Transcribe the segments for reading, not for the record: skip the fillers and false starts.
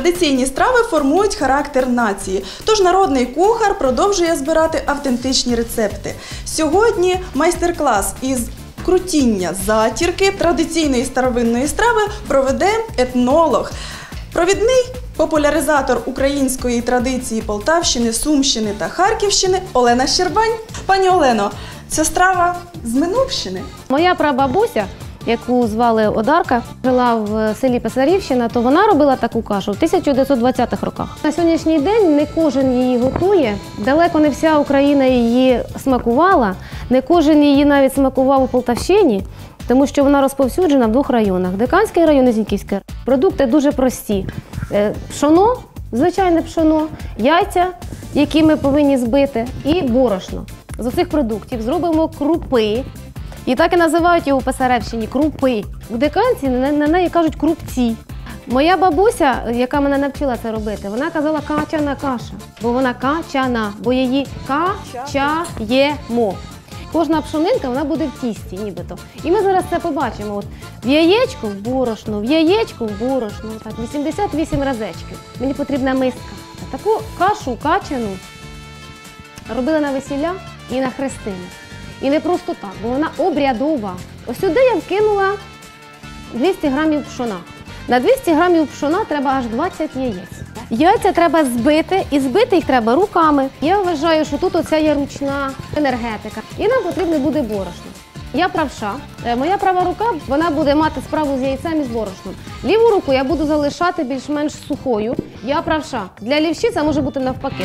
Традиційні страви формують характер нації, тож народний кухар продовжує збирати автентичні рецепти. Сьогодні майстер-клас із крутіння затірки традиційної старовинної страви проведе етнолог, провідний популяризатор української традиції Полтавщини, Сумщини та Харківщини Олена Щербань. Пані Олено, ця страва з Минувщини? Моя прабабуся, яку звали Одарка, жила в селі Писарівщина, то вона робила таку кашу в 1920-х роках. На сьогоднішній день не кожен її готує, далеко не вся Україна її смакувала, не кожен її навіть смакував у Полтавщині, тому що вона розповсюджена в двох районах – Диканський район і Зіньківський. Продукти дуже прості. Пшоно, звичайне пшоно, яйця, які ми повинні збити, і борошно. З оцих продуктів зробимо крупи. І так і називають його у Писарівщині – крупи. У Диканці на неї кажуть крупці. Моя бабуся, яка мене навчила це робити, вона казала качана каша, бо вона качана, бо її качаємо. Кожна пшонинка, вона буде в тісті нібито. І ми зараз це побачимо. От, в яєчку в борошно, в яєчку в борошно. Так, 88 разечків. Мені потрібна миска. Таку кашу качану робили на весілля і на хрестини. І не просто так, бо вона обрядова. Ось сюди я вкинула 200 грамів пшона. На 200 грамів пшона треба аж 20 яєць. Яйця треба збити, і збити їх треба руками. Я вважаю, що тут оця є ручна енергетика. І нам потрібно буде борошно. Я правша. Моя права рука, вона буде мати справу з яйцем і з борошном. Ліву руку я буду залишати більш-менш сухою. Я правша. Для лівші це може бути навпаки.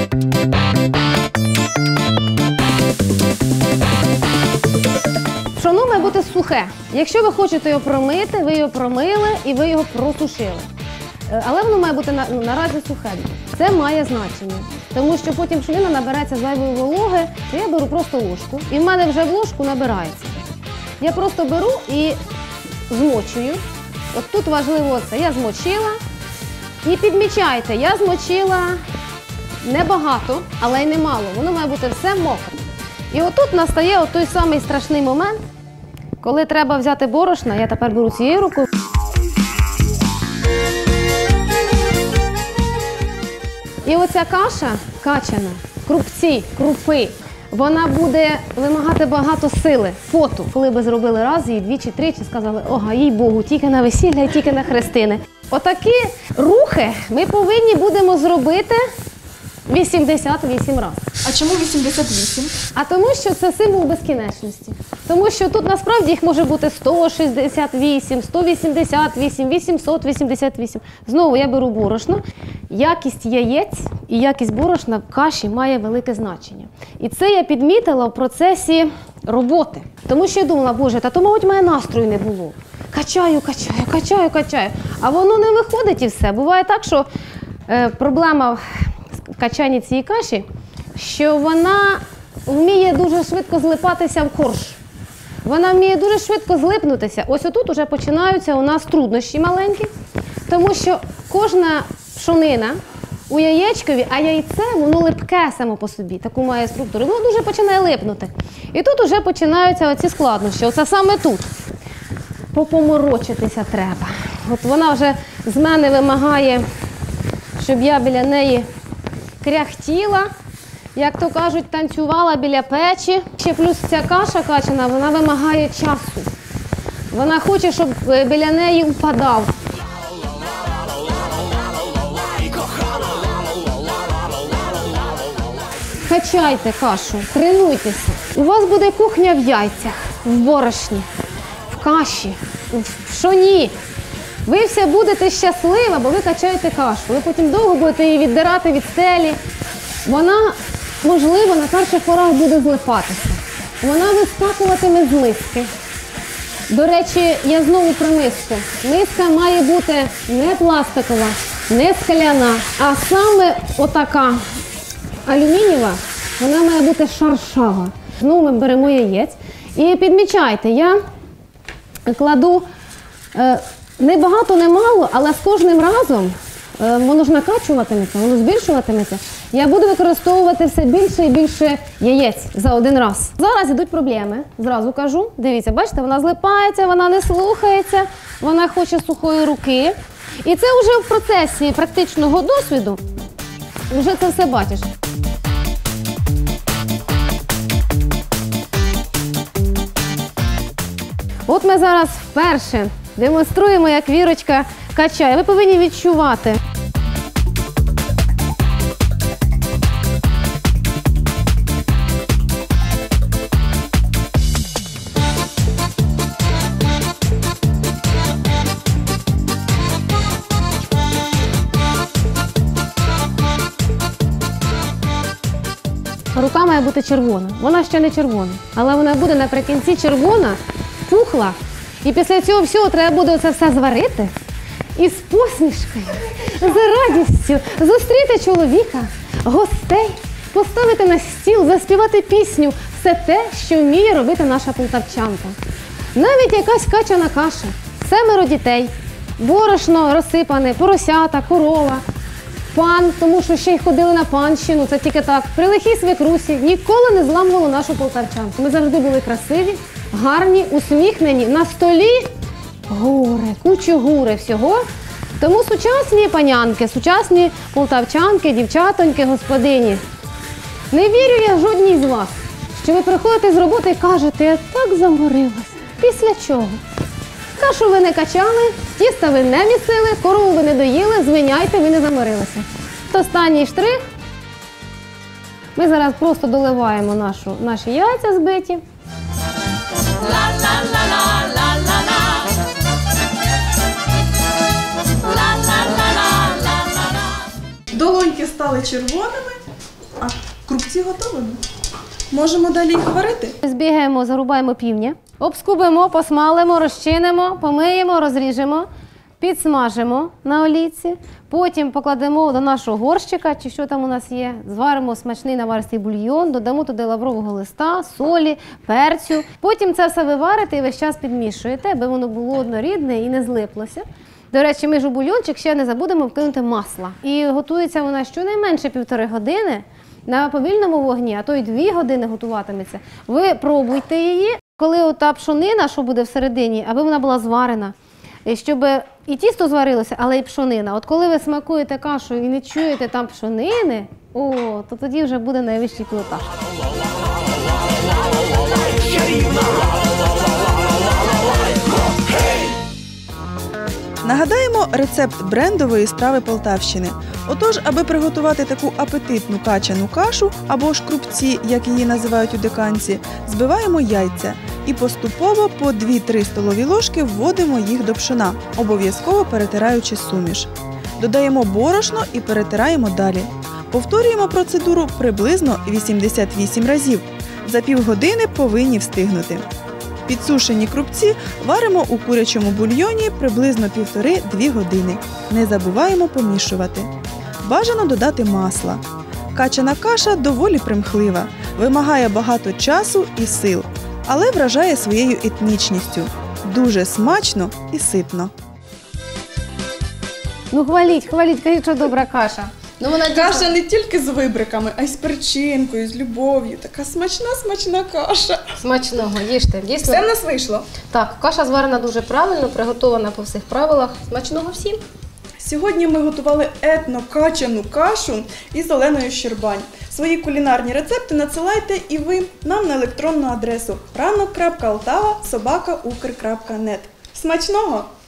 Пшоно має бути сухе. Якщо ви хочете його промити, ви його промили і ви його просушили. Але воно має бути наразі сухе. Це має значення, тому що потім пшенина набереться зайвої вологи, то я беру просто ложку, і в мене вже в ложку набирається. Я просто беру і змочую. От тут важливо це, я змочила. І підмічайте, я змочила небагато, але й немало, воно має бути все мокре. І отут настає той самий страшний момент, коли треба взяти борошна, я тепер беру цією рукою. І оця каша качана, крупці, крупи, вона буде вимагати багато сили, поту. Коли би зробили раз, її двічі-тричі, сказали, ога, їй Богу, тільки на весілля і тільки на хрестини. Отакі рухи ми повинні будемо зробити 88 разів. А чому 88? А тому, що це символ безкінечності. Тому що тут насправді їх може бути 168, 188, 888. Знову я беру борошно. Якість яєць і якість борошна в каші має велике значення. І це я підмітила в процесі роботи. Тому що я думала, боже, та то, мабуть, мене настрою не було. Качаю, качаю, качаю, качаю. А воно не виходить і все. Буває так, що проблема в качанні цієї каші, що вона вміє дуже швидко злипатися в корж. Вона вміє дуже швидко злипнутися. Ось отут вже починаються у нас труднощі маленькі, тому що кожна пшонина у яєчкові, а яйце, воно липке само по собі, таку має структуру, воно дуже починає липнути. І тут вже починаються оці складнощі, оце саме тут. Попоморочитися треба. От вона вже з мене вимагає, щоб я біля неї кряхтіла, як то кажуть, танцювала біля печі. Ще плюс ця каша качана, вона вимагає часу. Вона хоче, щоб біля неї впадав. Качайте кашу, тренуйтеся. У вас буде кухня в яйцях, в борошні, в каші, в пшоні. Ви все будете щасливі, бо ви качаєте кашу. Ви потім довго будете її віддирати від стелі. Вона, можливо, на перших порах буде злипатися. Вона вискакуватиме з миски. До речі, я знову про миску. Миска має бути не пластикова, не скляна, а саме отака алюмінієва, вона має бути шаршава. Знову ми беремо яєць. І підмічайте, я кладу не багато, не мало, але з кожним разом воно ж накачуватиметься, воно збільшуватиметься. Я буду використовувати все більше і більше яєць за один раз. Зараз йдуть проблеми, зразу кажу. Дивіться, бачите, вона злипається, вона не слухається, вона хоче сухої руки. І це вже в процесі практичного досвіду, вже це все бачиш. От ми зараз вперше демонструємо, як Вірочка качає. Ви повинні відчувати. Рука має бути червона. Вона ще не червона, але вона буде наприкінці червона, пухла. І після цього всього треба буде це все зварити і з посмішкою, з радістю зустріти чоловіка, гостей, поставити на стіл, заспівати пісню. Все те, що вміє робити наша полтавчанка. Навіть якась качана каша, 7 дітей, борошно розсипане, поросята, корова, пан, тому що ще й ходили на панщину, це тільки так. При лихій свекрусі ніколи не зламувало нашу полтавчанку. Ми завжди були красиві, гарні, усміхнені. На столі гури, кучу гури всього. Тому сучасні панянки, сучасні полтавчанки, дівчатоньки, господині. Не вірю я жодній з вас, що ви приходите з роботи і кажете, я так заморилась. Після чого? Кашу ви не качали, тіста ви не місили, корову ви не доїли, звиняйте, ви не заморилися. Останній штрих. Ми зараз просто доливаємо наші яйця збиті. Долоньки стали червоними, а крупці готовими. Можемо далі їх варити. Збігаємо, зарубаємо півня, обскубимо, посмалимо, розчинимо, помиємо, розріжемо, підсмажимо на олійці, потім покладемо до нашого горщика, чи що там у нас є, зваримо смачний наваристий бульйон, додамо туди лаврового листа, солі, перцю. Потім це все виварите і весь час підмішуєте, аби воно було однорідне і не злиплося. До речі, ми ж у бульйончик ще не забудемо вкинути масла. І готується вона щонайменше 1,5 години на повільному вогні, а то й 2 години готуватиметься. Ви пробуйте її, коли ота пшонина, що буде всередині, аби вона була зварена. Щоб і тісто зварилося, але й пшонина. От коли ви смакуєте кашу і не чуєте там пшонини, то тоді вже буде найвищий пілотаж. Нагадаємо рецепт брендової страви Полтавщини. Отож, аби приготувати таку апетитну качану кашу, або ж крупці, як її називають у диканці, збиваємо яйця і поступово по 2-3 столові ложки вводимо їх до пшона, обов'язково перетираючи суміш. Додаємо борошно і перетираємо далі. Повторюємо процедуру приблизно 88 разів. За півгодини повинні встигнути. Підсушені крупці варимо у курячому бульйоні приблизно 1,5–2 години. Не забуваємо помішувати. Бажано додати масла. Качана каша доволі примхлива, вимагає багато часу і сил, але вражає своєю етнічністю. Дуже смачно і ситно. Ну хваліть, кажіть, що добра каша. Ну, вона Каша не тільки з вибриками, а й з перчинкою, з любов'ю. Така смачна каша. Смачного, їжте. Дійсно. Все в нас вийшло. Так, каша зварена дуже правильно, приготована по всіх правилах. Смачного всім. Сьогодні ми готували етно-качану кашу із Оленою Щербань. Свої кулінарні рецепти надсилайте і ви нам на електронну адресу ранок.altava@ukr.net. Смачного!